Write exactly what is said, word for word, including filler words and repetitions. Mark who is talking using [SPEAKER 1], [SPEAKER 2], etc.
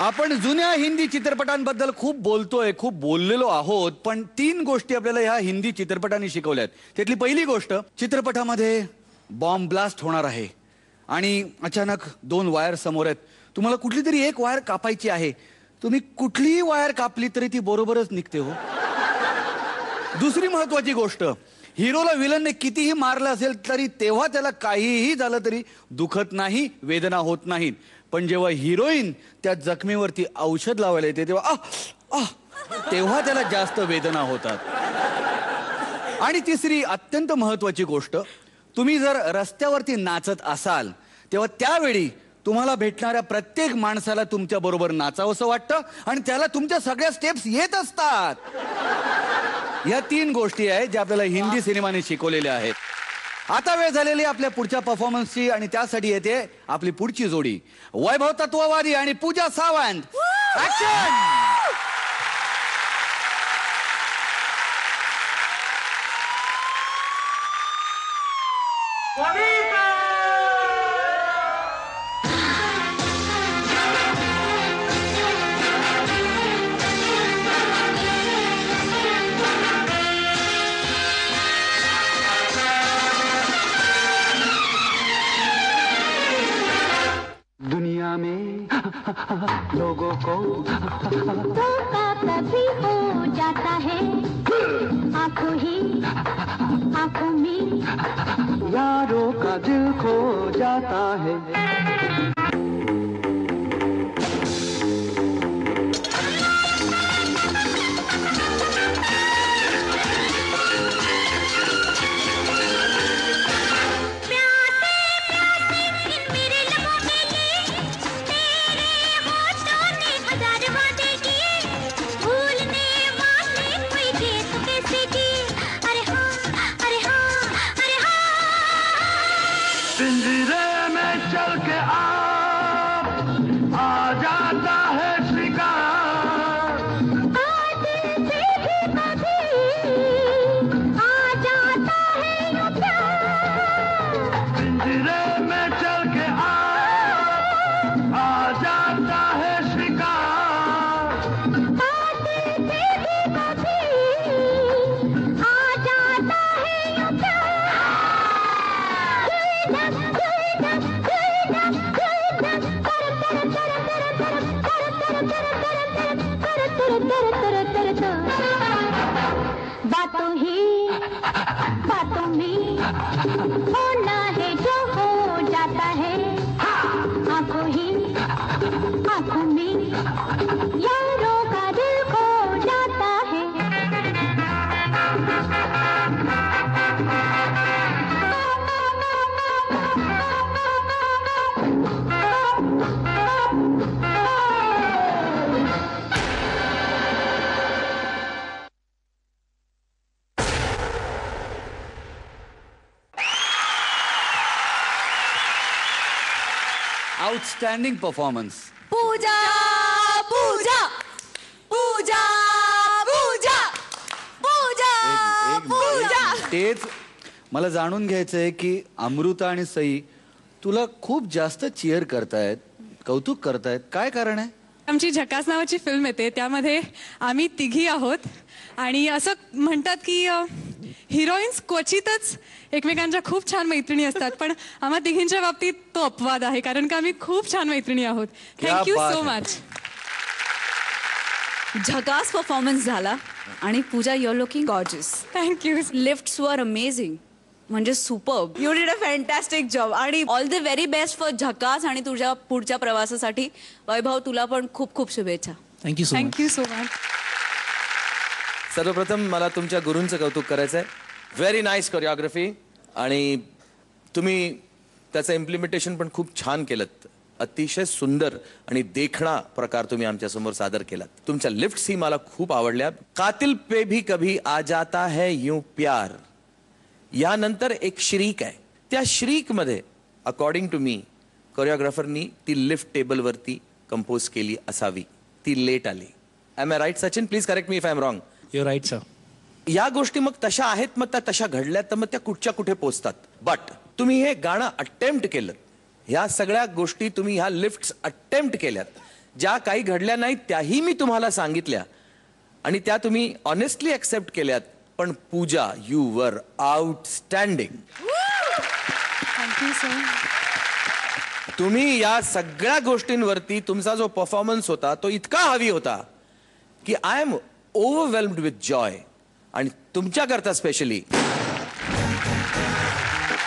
[SPEAKER 1] आपण जुन्या हिंदी चित्रपटांबद्दल खूप बोलतोय, खूप बोललेलो आहोत, पण तीन गोष्टी आपल्याला ह्या हिंदी चित्रपटांनी शिकवल्यात. त्यातली पहिली गोष्ट, चित्रपटामध्ये बॉम्ब ब्लास्ट होणार आहे आणि अचानक दोन वायर समोर आहेत. तुम्हाला कुठली तरी एक वायर कापायची आहे. तुम्ही कुठलीही वायर कापली तरी ती बरोबरच निघते हो. दुसरी महत्वाची गोष्ट, हिरोला विलनने कितीही मारलं असेल तरी तेव्हा त्याला काहीही झालं तरी दुखत नाही, वेदना होत नाहीत. पण जेव्हा हिरोईन त्या जखमीवरती औषध लावायला येते तेव्हा आह आह तेव्हा त्याला जास्त वेदना होतात. आणि तिसरी अत्यंत महत्वाची गोष्ट, तुम्ही जर रस्त्यावरती नाचत असाल तेव्हा त्यावेळी तुम्हाला भेटणाऱ्या प्रत्येक माणसाला तुमच्या बरोबर नाचावंसं वाटतं आणि त्याला तुमच्या सगळ्या स्टेप्स येत असतात. या तीन गोष्टी आहेत ज्या आपल्याला हिंदी सिनेमाने शिकवलेल्या आहेत. आता वेळ झालेली आपल्या पुढच्या परफॉर्मन्सची आणि त्यासाठी येते आपली पुढची जोडी, वैभव तत्ववादी आणि पूजा सावंत. ऍक्शन.
[SPEAKER 2] दुनिया में लोगों को
[SPEAKER 3] धोखा कभी हो जाता है, आंखों ही आंखों में
[SPEAKER 2] यारों का दिल खो जाता है. पिंजरे में चल के आप आ जाता है शिकार,
[SPEAKER 3] आते से भी कभी आ जाता है यूं प्यार.
[SPEAKER 2] पिंजरे में चल के आप आ जाता है शिकार,
[SPEAKER 3] आते से भी कभी आ जाता है यूं प्यार. बातों ही बातों में होना है जो हो जाता है, आंखों ही आंखों में यारों का दिल खो जाता है.
[SPEAKER 1] Outstanding performance.
[SPEAKER 4] पूजा पूजा पूजा पूजा पूजा पूजा.
[SPEAKER 1] तेच मला जाणून घ्यायचंय की अमृता आणि सई तुला खूप जास्त चीअर करतायत, कौतुक करतायत, काय कारण आहे?
[SPEAKER 5] आमची झकास नावाची फिल्म येते, त्यामध्ये आम्ही तिघी आहोत आणि असं म्हणतात की हिरोईन्स क्वचितच एकमेकांच्या खूप छान मैत्रिणी असतात, पण आम्हा तिघींच्या बाबतीत तो अपवाद आहे, कारण का आम्ही खूप छान मैत्रिणी आहोत. Thank you so much.
[SPEAKER 4] झकास परफॉर्मन्स झाला आणि Pooja, you are looking gorgeous.
[SPEAKER 5] Thank you.
[SPEAKER 4] Lifts were amazing, म्हणजे superb. You did a fantastic job आणि all the very best for झकास आणि तुझ्या पुढच्या प्रवासासाठी. वैभव, तुला पण खूप खूप शुभेच्छा.
[SPEAKER 6] Thank you so much.
[SPEAKER 5] Thank you so much.
[SPEAKER 7] सर्वप्रथम मला तुमच्या गुरूंचं कौतुक करायचं आहे. व्हेरी नाईस कोरिओग्राफी आणि तुम्ही त्याचं इम्प्लिमेंटेशन पण खूप छान केलं. अतिशय सुंदर आणि देखणा प्रकार तुम्ही आमच्यासमोर सादर केलात. तुमच्या लिफ्ट्स ही मला खूप आवडल्या. कातिल पे भी कभी आ जाता है यूं प्यार, यानंतर एक श्रीक आहे. त्या श्रीक मध्ये अकॉर्डिंग टू मी कोरिओग्राफरनी ती लिफ्ट टेबलवरती कंपोज केली असावी. ती लेट आली. Am I right Sachin? Please correct me if I am wrong.
[SPEAKER 6] You right sir.
[SPEAKER 7] या गोष्टी मग तशा आहेत, मग त्या तशा घडल्या तर मग त्या कुठच्या कुठे पोचतात. बट तुम्ही हे गाणं अटेम्प्ट केलं, ह्या सगळ्या गोष्टी तुम्ही ह्या लिफ्ट्स अटेम्प्ट केल्यात, ज्या काही घडल्या नाहीत त्याही मी तुम्हाला सांगितल्या आणि त्या तुम्ही ऑनेस्टली ऍक्सेप्ट केल्यात. पण Pooja, you were outstanding.
[SPEAKER 5] Thank you sir.
[SPEAKER 7] तुम्ही या सगळ्या गोष्टींवरती तुमचा जो परफॉर्मन्स होता तो इतका हवी होता की I am overwhelmed with joy. आणि तुमच्याकरता स्पेशली